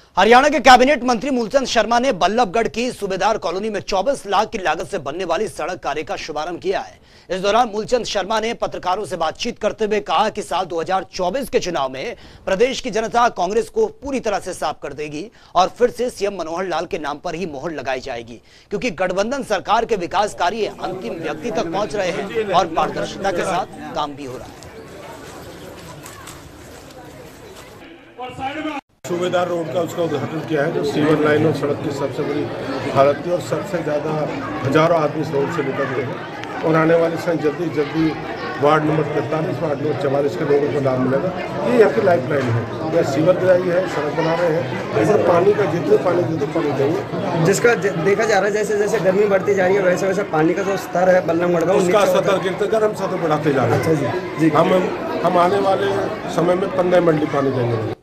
हरियाणा के कैबिनेट मंत्री मूलचंद शर्मा ने बल्लभगढ़ की सूबेदार कॉलोनी में 24 लाख की लागत से बनने वाली सड़क कार्य का शुभारंभ किया है। इस दौरान मूलचंद शर्मा ने पत्रकारों से बातचीत करते हुए कहा कि साल 2024 के चुनाव में प्रदेश की जनता कांग्रेस को पूरी तरह से साफ कर देगी और फिर से सीएम मनोहर लाल के नाम पर ही मोहर लगाई जाएगी, क्योंकि गठबंधन सरकार के विकास कार्य अंतिम व्यक्ति तक पहुंच रहे हैं और पारदर्शिता के साथ काम भी हो रहा है। सूबेदार रोड का उसका उद्घाटन किया है, जो सीवर लाइन और सड़क की सबसे बड़ी हालत थी और सबसे ज़्यादा हजारों आदमी इस रोड से निकलते हैं और आने वाले समय जल्दी वार्ड नंबर 43, वार्ड नंबर 44 के लोगों को लाभ मिलेगा। ये यहाँ की लाइफ लाइन है, यह सीवर गिराई है, सड़क बना रहे हैं और पानी का जितने पानी देंगे, जिसका देखा जा रहा है जैसे जैसे गर्मी बढ़ती जा रही है वैसे वैसे पानी का जो स्तर है बल्लभगढ़ का उसका सतर गिरते गर्म सतर बढ़ाते जा रहे हैं। हम आने वाले समय में 15 मंडी पानी देंगे।